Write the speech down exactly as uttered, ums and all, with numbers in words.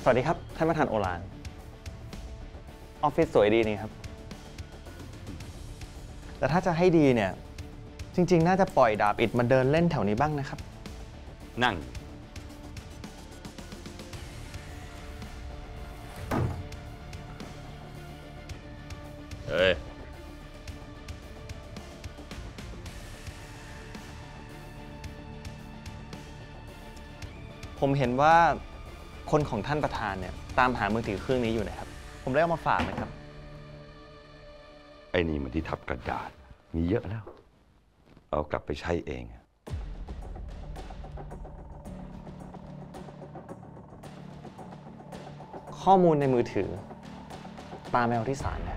สวัสดีครับท่านประธานโอฬารออฟฟิศสวยดีนี่ครับแต่ถ้าจะให้ดีเนี่ยจริงๆน่าจะปล่อยดาบอิฐมาเดินเล่นแถวนี้บ้างนะครับนั่งเฮ้ยผมเห็นว่าคนของท่านประธานเนี่ยตามหามือถือเครื่องนี้อยู่นะครับผมเลยเอามาฝากนะครับไอ้นี่มันที่ทับกระดาษมีเยอะแล้ว เอากลับไปใช้เองข้อมูลในมือถือตามแมวที่ศาลนะ